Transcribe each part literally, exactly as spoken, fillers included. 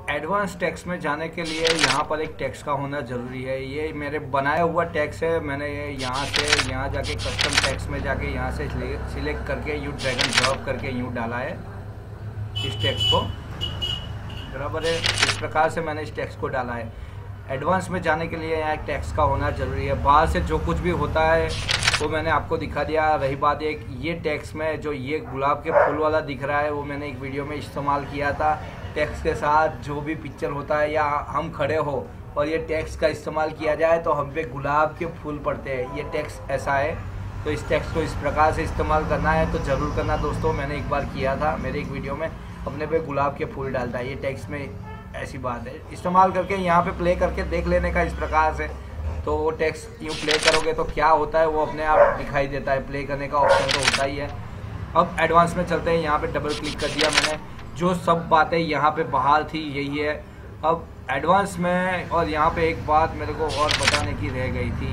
Advance text में जाने के लिए यहाँ पर एक टेक्स्ट का होना ज़रूरी है। ये मेरे बनाया हुआ टेक्स्ट है। मैंने यहाँ से यहाँ जाके कस्टम टेक्स्ट में जाके यहाँ से सिलेक्ट करके यू ड्रैग एंड ड्रॉप करके यूँ डाला है इस टेक्स्ट को, बराबर है। इस प्रकार से मैंने इस टेक्स्ट को डाला है। एडवांस में जाने के लिए यहाँ एक टेक्स्ट का होना ज़रूरी है। बाहर से जो कुछ भी होता है वो मैंने आपको दिखा दिया। रही बात एक ये टेक्स्ट में जो ये गुलाब के फूल वाला दिख रहा है वो मैंने एक वीडियो में इस्तेमाल किया था। टेक्स्ट के साथ जो भी पिक्चर होता है या हम खड़े हो और ये टेक्स्ट का इस्तेमाल किया जाए तो हम पे गुलाब के फूल पड़ते हैं। ये टेक्स्ट ऐसा है, तो इस टेक्स्ट को इस प्रकार से इस्तेमाल करना है तो ज़रूर करना दोस्तों। मैंने एक बार किया था मेरे एक वीडियो में, अपने पे गुलाब के फूल डालता है। ये टेक्स्ट में ऐसी बात है, इस्तेमाल करके यहाँ पे प्ले करके देख लेने का इस प्रकार से। तो वो टेक्स्ट यूँ प्ले करोगे तो क्या होता है वो अपने आप दिखाई देता है। प्ले करने का ऑप्शन तो होता ही है। अब एडवांस में चलते हैं। यहाँ पे डबल क्लिक कर दिया मैंने। जो सब बातें यहाँ पे बाहर थी यही है। अब एडवांस में और यहाँ पे एक बात मेरे को और बताने की रह गई थी,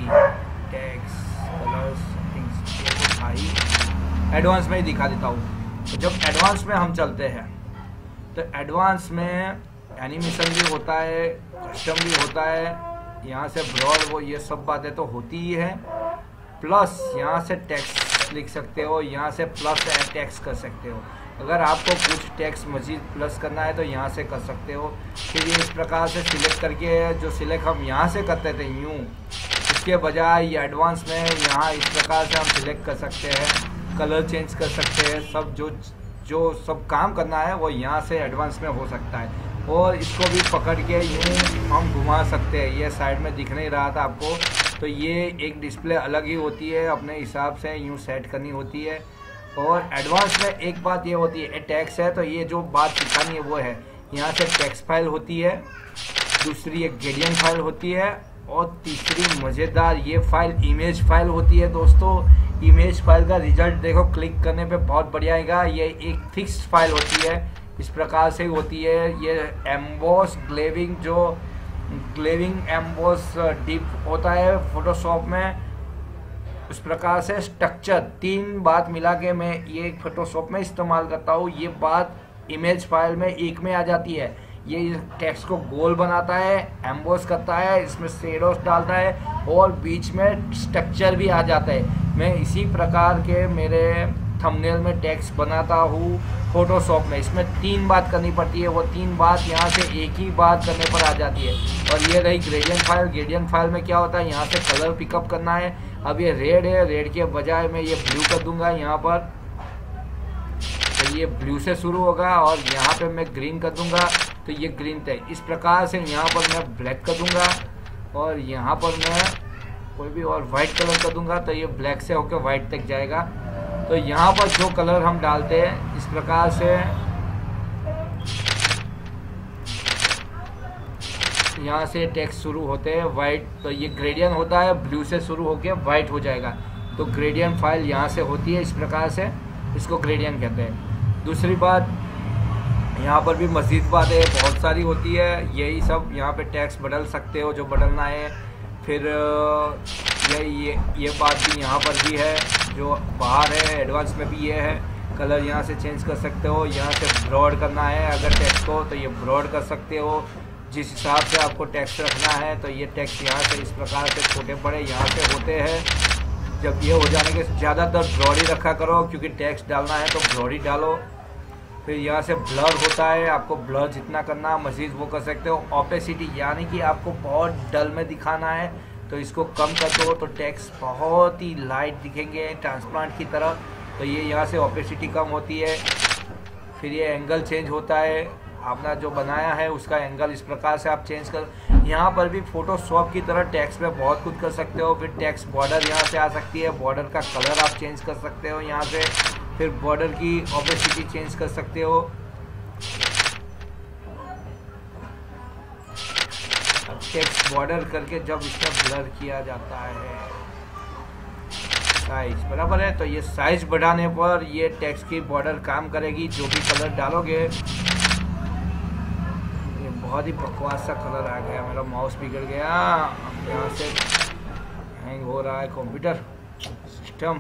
टेक्स्ट कलर्स सेटिंग्स था ही, एडवांस में ही दिखा देता हूँ। तो जब एडवांस में हम चलते हैं तो एडवांस में एनिमेशन भी होता है, कस्टम भी होता है, यहाँ से ब्रॉड वो ये सब बातें तो होती ही है। प्लस यहाँ से टेक्स्ट लिख सकते हो, यहाँ से प्लस टेक्स्ट कर सकते हो। अगर आपको कुछ टेक्स्ट मजीद प्लस करना है तो यहाँ से कर सकते हो। फिर ये इस प्रकार से सिलेक्ट करके जो सिलेक्ट हम यहाँ से करते थे यूँ, इसके बजाय ये एडवांस में यहाँ इस प्रकार से हम सिलेक्ट कर सकते हैं, कलर चेंज कर सकते हैं। सब जो जो सब काम करना है वो यहाँ से एडवांस में हो सकता है। और इसको भी पकड़ के यूँ हम घुमा सकते हैं। ये साइड में दिख नहीं रहा था आपको, तो ये एक डिस्प्ले अलग ही होती है, अपने हिसाब से यूँ सेट करनी होती है। और एडवांस में एक बात ये होती है, टेक्स्ट है तो ये जो बात सिखानी है वो है, यहाँ से टेक्स्ट फाइल होती है, दूसरी एक ग्रेडियंट फाइल होती है, और तीसरी मज़ेदार ये फाइल इमेज फाइल होती है दोस्तों। इमेज फाइल का रिजल्ट देखो, क्लिक करने पे बहुत बढ़िया आएगा। ये एक फिक्स्ड फाइल होती है, इस प्रकार से होती है। ये एम्बोस ग्लेविंग, जो ग्लेविंग एम्बोस डिप होता है फोटोशॉप में, उस प्रकार से स्ट्रक्चर तीन बात मिला के मैं ये फोटोशॉप में इस्तेमाल करता हूँ। ये बात इमेज फाइल में एक में आ जाती है। ये टेक्स्ट को गोल बनाता है, एम्बोस करता है, इसमें शेडोस डालता है और बीच में स्ट्रक्चर भी आ जाता है। मैं इसी प्रकार के मेरे थंबनेल में टेक्स्ट बनाता हूँ फोटोशॉप में। इसमें तीन बात करनी पड़ती है, वो तीन बात यहाँ से एक ही बात करने पर आ जाती है। और ये रही ग्रेडियंट फाइल। ग्रेडियंट फाइल में क्या होता है, यहाँ से कलर पिकअप करना है। अब ये रेड है, रेड के बजाय मैं ये ब्लू कर दूंगा यहाँ पर, तो ये ब्लू से शुरू होगा। और यहाँ पे मैं ग्रीन कर दूंगा तो ये ग्रीन तक। इस प्रकार से यहाँ पर मैं ब्लैक कर दूंगा और यहाँ पर मैं कोई भी और वाइट कलर कर दूंगा तो ये ब्लैक से होकर वाइट तक जाएगा। तो यहाँ पर जो कलर हम डालते हैं इस प्रकार से यहाँ से टेक्स्ट शुरू होते हैं वाइट, तो ये ग्रेडियंट होता है, ब्लू से शुरू होकर वाइट हो जाएगा। तो ग्रेडियंट फाइल यहाँ से होती है, इस प्रकार से इसको ग्रेडियंट कहते हैं। दूसरी बात, यहाँ पर भी मज़ीद बातें बहुत सारी होती है। यही सब यहाँ पे टेक्स्ट बदल सकते हो जो बदलना है। फिर ये ये ये बात भी यहाँ पर भी है, जो बाहर है एडवांस में भी ये है। कलर यहाँ से चेंज कर सकते हो। यहाँ से ब्रॉड करना है अगर टेक्स्ट को तो ये ब्रॉड कर सकते हो, जिस हिसाब से आपको टेक्स्ट रखना है। तो ये टेक्स्ट यहाँ से इस प्रकार से छोटे बड़े यहाँ से होते हैं। जब ये हो जाने के ज़्यादातर ब्रॉड ही रखा करो, क्योंकि टेक्स्ट डालना है तो ब्रॉड ही डालो। फिर यहाँ से ब्लर होता है, आपको ब्लर जितना करना मज़ीद वो कर सकते हो। ऑपेसिटी यानी कि आपको बहुत डल में दिखाना है तो इसको कम कर दो तो टेक्स्ट बहुत ही लाइट दिखेंगे ट्रांसपेरेंट की तरह। तो ये यहाँ से ऑपेसिटी कम होती है। फिर ये एंगल चेंज होता है, आपने जो बनाया है उसका एंगल इस प्रकार से आप चेंज कर। यहाँ पर भी फोटोशॉप की तरह टेक्स्ट में बहुत कुछ कर सकते हो। फिर टेक्स्ट बॉर्डर यहाँ से आ सकती है, बॉर्डर का कलर आप चेंज कर सकते हो यहाँ से। फिर बॉर्डर की ऑपेसिटी चेंज कर सकते हो। अब टेक्स्ट बॉर्डर करके जब इसका ब्लर किया जाता है साइज, बराबर है, तो ये साइज बढ़ाने पर ये टेक्स्ट की बॉर्डर काम करेगी। जो भी कलर डालोगे, ये बहुत ही बकवास सा कलर आ गया, मेरा माउस बिगड़ गया। यहाँ से हैंग हो रहा है कंप्यूटर सिस्टम,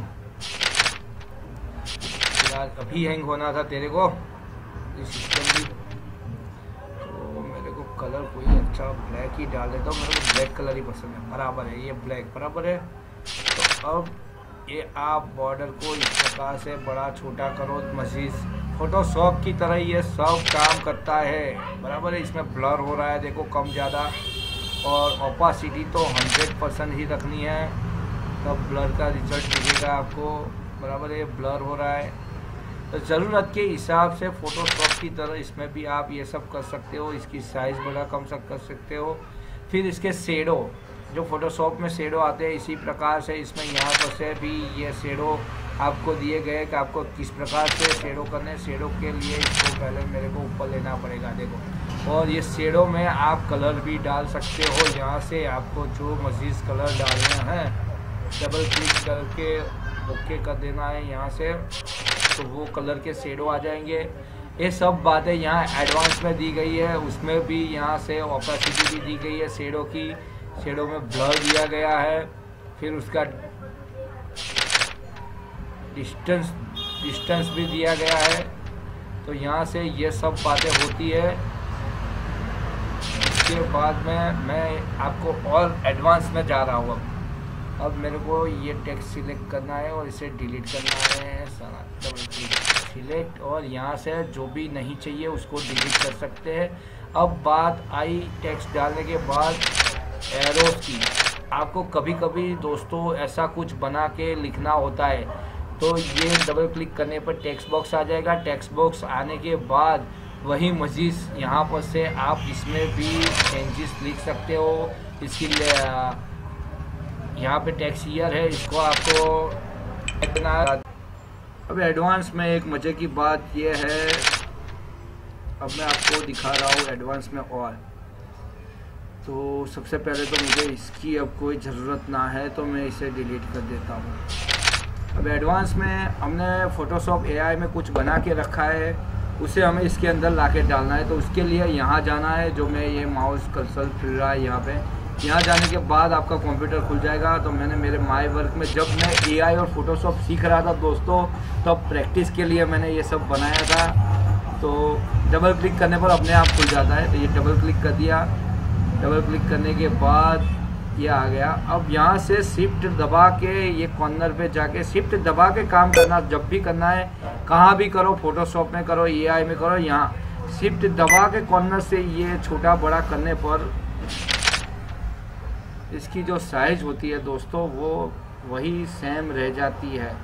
अभी हैंग होना था तेरे को ये सिस्टम भी, तो मेरे कलर कोई अच्छा ब्लैक ही डाल देता हूँ, मेरे को ब्लैक कलर ही पसंद है। बराबर है, ये ब्लैक बराबर है। तो अब ये आप बॉर्डर को इस प्रकार से बड़ा छोटा करो, मजीद फोटोशॉप की तरह ये सब काम करता है। बराबर है, इसमें ब्लर हो रहा है देखो कम ज़्यादा, और ओपासिटी तो हंड्रेड परसेंट ही रखनी है, तब ब्लर का रिजल्ट दिखेगा आपको। बराबर है, ब्लर हो रहा है तो ज़रूरत के हिसाब से फ़ोटोशॉप की तरह इसमें भी आप ये सब कर सकते हो। इसकी साइज़ बड़ा कम सब कर सकते हो। फिर इसके शेडो, जो फ़ोटोशॉप में शेडो आते हैं, इसी प्रकार से इसमें यहाँ पर से भी ये शेडो आपको दिए गए कि आपको किस प्रकार से शेडो करने। शेडो के लिए इसको पहले मेरे को ऊपर लेना पड़ेगा देखो, और ये शेडो में आप कलर भी डाल सकते हो। यहाँ से आपको जो मजीद कलर डालना है डबल क्लिक करके ओके कर देना है यहाँ से, तो वो कलर के शेडो आ जाएंगे। ये सब बातें यहाँ एडवांस में दी गई है, उसमें भी यहाँ से ओपेसिटी भी दी गई है शेडो की, शेडो में ब्लर दिया गया है, फिर उसका डिस्टेंस डिस्टेंस भी दिया गया है। तो यहाँ से ये सब बातें होती है। इसके बाद में मैं आपको और एडवांस में जा रहा हूँ। अब अब मेरे को ये टेक्स्ट सिलेक्ट करना है और इसे डिलीट करना है। सारा डबल क्लिक सिलेक्ट, और यहाँ से जो भी नहीं चाहिए उसको डिलीट कर सकते हैं। अब बात आई टेक्स्ट डालने के बाद एरोस की। आपको कभी कभी दोस्तों ऐसा कुछ बना के लिखना होता है, तो ये डबल क्लिक करने पर टेक्स्ट बॉक्स आ जाएगा। टेक्स्ट बॉक्स आने के बाद वही मजीद यहाँ पर से आप इसमें भी चेंजेस लिख सकते हो। इसकी यहाँ पे टेक्स्ट ईयर है, इसको आपको देखना। अब एडवांस में एक मज़े की बात ये है, अब मैं आपको दिखा रहा हूँ एडवांस में। और तो सबसे पहले तो मुझे इसकी अब कोई ज़रूरत ना है, तो मैं इसे डिलीट कर देता हूँ। अब एडवांस में हमने फ़ोटोशॉप एआई में कुछ बना के रखा है, उसे हमें इसके अंदर ला के डालना है। तो उसके लिए यहाँ जाना है, जो मैं ये माउस कर्सर फिर रहा है यहाँ पे। यहाँ जाने के बाद आपका कंप्यूटर खुल जाएगा। तो मैंने मेरे माई वर्क में जब मैं एआई और फोटोशॉप सीख रहा था दोस्तों, तब तो प्रैक्टिस के लिए मैंने ये सब बनाया था। तो डबल क्लिक करने पर अपने आप खुल जाता है। तो ये डबल क्लिक कर दिया, डबल क्लिक करने के बाद ये आ गया। अब यहाँ से शिफ्ट दबा के ये कॉर्नर पे जाके शिफ्ट दबा के काम करना, जब भी करना है कहाँ भी करो, फोटोशॉप में करो, एआई में करो, यहाँ शिफ्ट दबा के कॉर्नर से ये छोटा बड़ा करने पर इसकी जो साइज होती है दोस्तों वो वही सेम रह जाती है।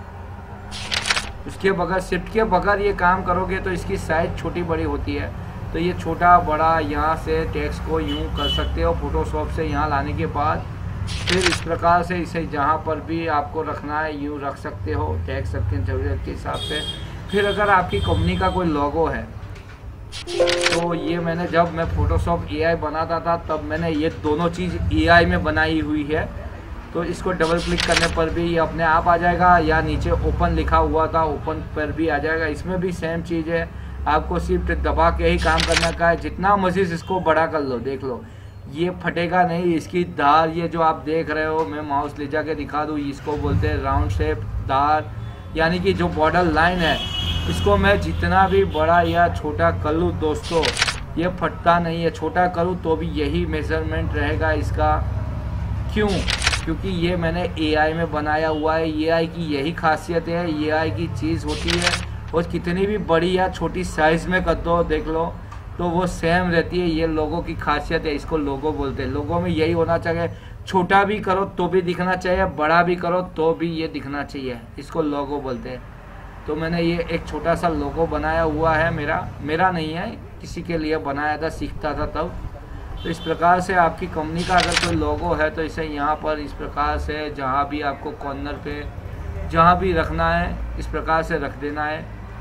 उसके बगैर शिफ्ट के बगैर ये काम करोगे तो इसकी साइज छोटी बड़ी होती है। तो ये छोटा बड़ा यहाँ से टेक्स्ट को यूं कर सकते हो फोटोशॉप से यहाँ लाने के बाद। फिर इस प्रकार से इसे जहाँ पर भी आपको रखना है यूं रख सकते हो टेक्स्ट सबकी ज़रूरत के हिसाब से। फिर अगर आपकी कंपनी का कोई लोगो है, तो ये मैंने जब मैं फोटोशॉप एआई बनाता था तब मैंने ये दोनों चीज़ एआई में बनाई हुई है। तो इसको डबल क्लिक करने पर भी ये अपने आप आ जाएगा, या नीचे ओपन लिखा हुआ था ओपन पर भी आ जाएगा। इसमें भी सेम चीज़ है, आपको शिफ्ट दबा के ही काम करना का है। जितना मजीद इसको बड़ा कर लो, देख लो ये फटेगा नहीं। इसकी धार ये जो आप देख रहे हो, मैं माउस ले जाके दिखा दूँ, इसको बोलते हैं राउंड शेप धार, यानी कि जो बॉर्डर लाइन है इसको मैं जितना भी बड़ा या छोटा कर लूँ दोस्तों ये फटता नहीं है। छोटा करूँ तो भी यही मेजरमेंट रहेगा इसका। क्यों? क्योंकि ये मैंने एआई में बनाया हुआ है। एआई की यही खासियत है, एआई की चीज़ होती है। और कितनी भी बड़ी या छोटी साइज़ में कर दो, देख लो, तो वो सेम रहती है। ये लोगों की खासियत है, इसको लोगो बोलते हैं। लोगों में यही होना चाहिए, छोटा भी करो तो भी दिखना चाहिए, बड़ा भी करो तो भी ये दिखना चाहिए, इसको लोगो बोलते हैं। तो मैंने ये एक छोटा सा लोगो बनाया हुआ है, मेरा मेरा नहीं है, किसी के लिए बनाया था, सीखता था तब। तो इस प्रकार से आपकी कंपनी का अगर कोई लोगो है तो इसे यहाँ पर इस प्रकार से जहाँ भी आपको कॉर्नर पे जहाँ भी रखना है इस प्रकार से रख देना है,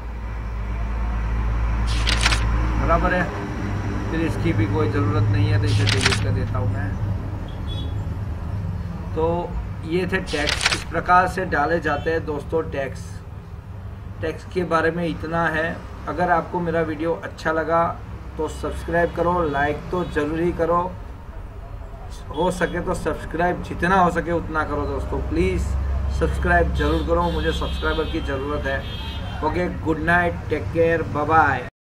बराबर है। फिर इसकी भी कोई ज़रूरत नहीं है तो इसे डिलीट कर देता हूँ मैं। तो ये थे टैक्स, इस प्रकार से डाले जाते हैं दोस्तों टैक्स। टैक्स के बारे में इतना है। अगर आपको मेरा वीडियो अच्छा लगा तो सब्सक्राइब करो, लाइक तो ज़रूर ही करो, हो सके तो सब्सक्राइब जितना हो सके उतना करो दोस्तों। प्लीज़ सब्सक्राइब ज़रूर करो, मुझे सब्सक्राइबर की ज़रूरत है। Okay, good night, take care, bye bye.